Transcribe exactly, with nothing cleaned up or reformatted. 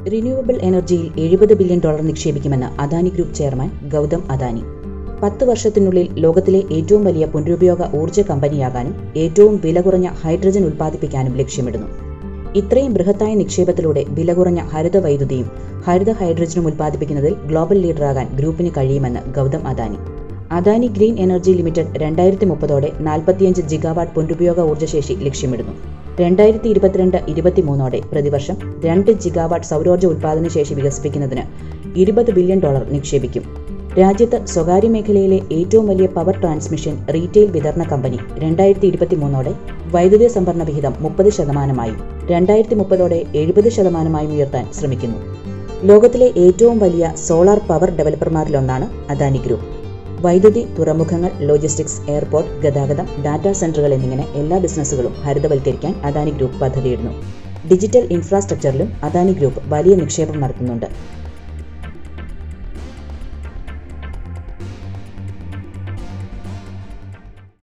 Renewable എനർജിയിൽ എഴുപത് billion dollar നിക്ഷേപിക്കുമെന്ന് അദാനി ഗ്രൂപ്പ് ചെയർമാൻ ഗൗതം അദാനി. പത്ത് വർഷത്തിനുള്ളിൽ ലോകത്തിലെ ഏറ്റവും വലിയ പുനരുപയോഗ ഊർജ്ജ കമ്പനിയാകാനും ഏറ്റവും വില കുറഞ്ഞ ഹൈഡ്രജൻ ഉൽപ്പാദിപ്പിക്കാനും ലക്ഷ്യമിടുന്നു. ഇത്രയും ബൃഹത്തായ നിക്ഷേപത്തിലൂടെ വില കുറഞ്ഞ ഹരിത വൈദ്യുതിയും ഹരിത ഹൈഡ്രജനും ഉൽപ്പാദിപ്പിക്കുന്നതിൽ ഗ്ലോബൽ ലീഡറാകാൻ ഗ്രൂപ്പിന് കഴിയുമെന്ന് Gautam Adani. Adani green energy limited രണ്ടായിരത്തി മുപ്പതോടെ നാൽപ്പത്തിയഞ്ച് ജിഗാവാട്ട് പുനരുപയോഗ ഊർജ്ജശേഷി ലക്ഷ്യമിടുന്നു. രണ്ടായിരത്തി ഇരുപത്തിരണ്ട് ഇരുപത്തിമൂന്നോടെ പ്രതിവർഷം രണ്ട് ജിഗാവാട്ട് സൗരോർജ്ജ ഉൽപ്പാദന ശേഷി വികസിപ്പിക്കുന്നതിന് ഇരുപത് ബില്യൺ ഡോളർ നിക്ഷേപിക്കും. രാജ്യത്ത് സ്വകാര്യ മേഖലയിലെ ഏറ്റവും വലിയ പവർ ട്രാൻസ്മിഷൻ റീറ്റെയിൽ വിതരണ കമ്പനി രണ്ടായിരത്തി ഇരുപത്തിമൂന്നോടെ വൈദ്യുതി സംഭരണ വിഹിതം മുപ്പത് ശതമാനമായും രണ്ടായിരത്തി മുപ്പതോടെ എഴുപത് ശതമാനമായും ഉയർത്താൻ ശ്രമിക്കുന്നു. ലോകത്തിലെ ഏറ്റവും വലിയ സോളാർ പവർ ഡെവലപ്പർമാരിലൊന്നാണ് അദാനി ഗ്രൂപ്പ്. വൈദ്യുതി, തുറമുഖങ്ങൾ, ലോജിസ്റ്റിക്സ്, എയർപോർട്ട്, ഗതാഗതം, ഡാറ്റാ സെന്ററുകൾ എന്നിങ്ങനെ എല്ലാ ബിസിനസ്സുകളും ഹരിതവൽക്കരിക്കാൻ അദാനി ഗ്രൂപ്പ് പദ്ധതിയിടുന്നു. ഡിജിറ്റൽ ഇൻഫ്രാസ്ട്രക്ചറിലും അദാനി ഗ്രൂപ്പ് വലിയ നിക്ഷേപം നടത്തുന്നുണ്ട്.